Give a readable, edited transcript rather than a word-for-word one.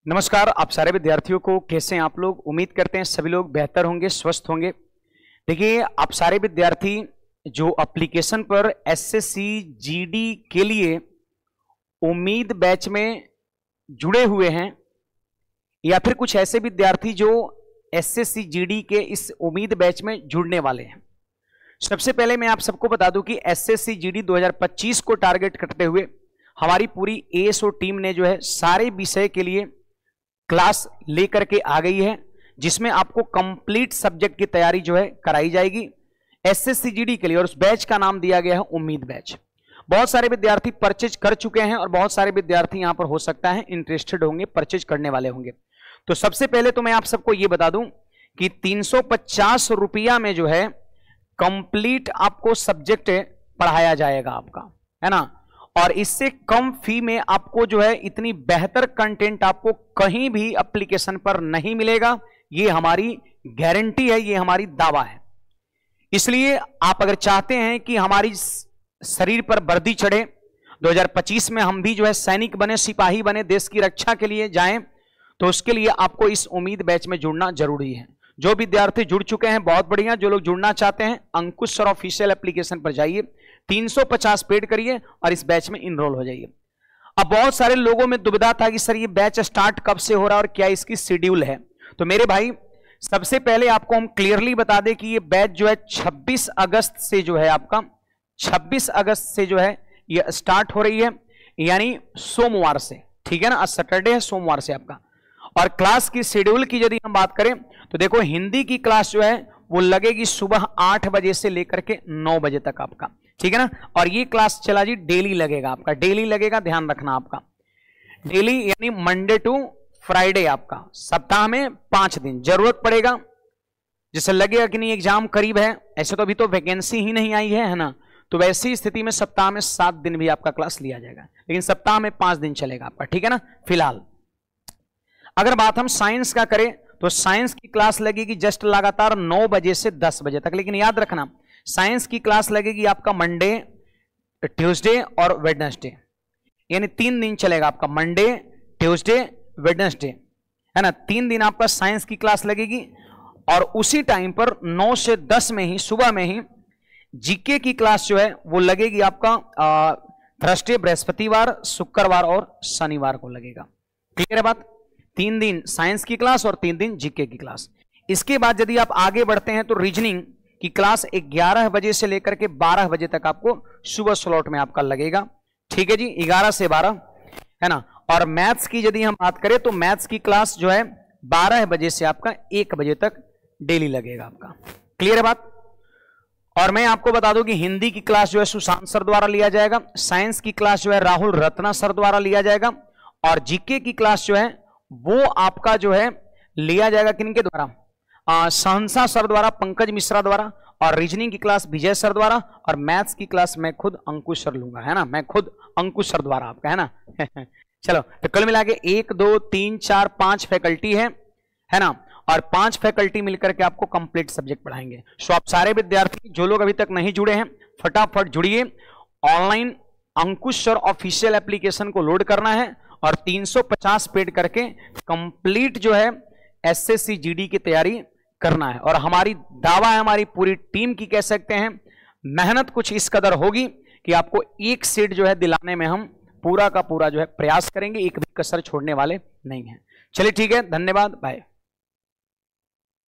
नमस्कार। आप सारे विद्यार्थियों को कैसे हैं आप लोग? उम्मीद करते हैं सभी लोग बेहतर होंगे, स्वस्थ होंगे। देखिए, आप सारे विद्यार्थी जो एप्लीकेशन पर एसएससी जीडी के लिए उम्मीद बैच में जुड़े हुए हैं या फिर कुछ ऐसे विद्यार्थी जो एसएससी जीडी के इस उम्मीद बैच में जुड़ने वाले हैं, सबसे पहले मैं आप सबको बता दूं कि एसएससी जीडी 2025 को टारगेट करते हुए हमारी पूरी एएसओ टीम ने जो है सारे विषय के लिए क्लास लेकर के आ गई है, जिसमें आपको कंप्लीट सब्जेक्ट की तैयारी जो है कराई जाएगी एसएससी जीडी के लिए। और उस बैच का नाम दिया गया है उम्मीद बैच। बहुत सारे विद्यार्थी परचेज कर चुके हैं और बहुत सारे विद्यार्थी यहां पर हो सकता है इंटरेस्टेड होंगे, परचेज करने वाले होंगे। तो सबसे पहले तो मैं आप सबको यह बता दूं कि 350 रुपया में जो है कंप्लीट आपको सब्जेक्ट पढ़ाया जाएगा आपका, है ना। और इससे कम फी में आपको जो है इतनी बेहतर कंटेंट आपको कहीं भी एप्लीकेशन पर नहीं मिलेगा। ये हमारी गारंटी है, ये हमारी दावा है। इसलिए आप अगर चाहते हैं कि हमारी शरीर पर वर्दी चढ़े, 2025 में हम भी जो है सैनिक बने, सिपाही बने, देश की रक्षा के लिए जाएं, तो उसके लिए आपको इस उम्मीद बैच में जुड़ना जरूरी है। जो विद्यार्थी जुड़ चुके हैं बहुत बढ़िया, जो लोग जुड़ना चाहते हैं अंकुश सर ऑफिशियल एप्लीकेशन पर जाइए, 350 पेड करिए और इस बैच में इनरोल हो जाइए। अब बहुत सारे लोगों में दुविधा था कि सर ये बैच स्टार्ट कब से हो रहा है और क्या इसकी शेड्यूल है। तो मेरे भाई, सबसे पहले आपको हम क्लियरली बता दें कि ये बैच जो है 26 अगस्त से जो है आपका 26 अगस्त से जो है ये स्टार्ट हो रही है, यानी सोमवार से, ठीक है ना। आज सैटरडे है, सोमवार से आपका। और क्लास की शेड्यूल की यदि हम बात करें तो देखो, हिंदी की क्लास जो है वो लगेगी सुबह 8 बजे से लेकर के 9 बजे तक आपका, ठीक है ना। और ये क्लास चला जी डेली लगेगा आपका, डेली लगेगा, ध्यान रखना आपका। डेली यानी मंडे टू फ्राइडे आपका, सप्ताह में 5 दिन। जरूरत पड़ेगा, जैसे लगेगा कि नहीं एग्जाम करीब है, ऐसे तो अभी तो वैकेंसी ही नहीं आई है ना, तो वैसी स्थिति में सप्ताह में 7 दिन भी आपका क्लास लिया जाएगा, लेकिन सप्ताह में 5 दिन चलेगा आपका, ठीक है ना। फिलहाल अगर बात हम साइंस का करें तो साइंस की क्लास लगेगी जस्ट लगातार 9 बजे से 10 बजे तक। लेकिन याद रखना, साइंस की क्लास लगेगी आपका मंडे, ट्यूसडे और वेडनेसडे, यानी 3 दिन चलेगा आपका, मंडे, ट्यूसडे, वेडनेसडे, है ना। 3 दिन आपका साइंस की क्लास लगेगी। और उसी टाइम पर 9 से 10 में ही, सुबह में ही जीके की क्लास जो है वो लगेगी आपका थर्सडे, बृहस्पतिवार, शुक्रवार और शनिवार को लगेगा। क्लियर है बात? 3 दिन साइंस की क्लास और 3 दिन जीके की क्लास। इसके बाद यदि आप आगे बढ़ते हैं तो रीजनिंग की क्लास 11 बजे से लेकर के 12 बजे तक आपको सुबह स्लॉट में आपका लगेगा, ठीक है जी, 11 से 12, है ना। और मैथ्स की यदि हम बात करें तो मैथ्स की क्लास जो है 12 बजे से आपका 1 बजे तक डेली लगेगा आपका। क्लियर है बात? और मैं आपको बता दूं कि हिंदी की क्लास जो है सुशांत सर द्वारा लिया जाएगा, साइंस की क्लास जो है राहुल रत्ना सर द्वारा लिया जाएगा, और जीके की क्लास जो है वो आपका जो है लिया जाएगा किनके द्वारा? सहनसा सर द्वारा, पंकज मिश्रा द्वारा। और रीजनिंग की क्लास विजय सर द्वारा। और मैथ्स की क्लास मैं खुद अंकुश सर लूंगा, है ना, मैं खुद अंकुश सर द्वारा आपका, है ना। चलो, तो कुल मिला के 1 2 3 4 5 फैकल्टी है ना। और 5 फैकल्टी मिलकर के आपको कंप्लीट सब्जेक्ट पढ़ाएंगे। सो आप सारे विद्यार्थी जो लोग अभी तक नहीं जुड़े हैं, फटाफट जुड़िए। Online Ankush sir official application को लोड करना है और 350 पेड करके कंप्लीट जो है एसएससी जीडी की तैयारी करना है। और हमारी दावा है, हमारी पूरी टीम की, कह सकते हैं मेहनत कुछ इस कदर होगी कि आपको एक सीट जो है दिलाने में हम पूरा का पूरा जो है प्रयास करेंगे, एक भी कसर छोड़ने वाले नहीं है। चलिए ठीक है, धन्यवाद, बाय।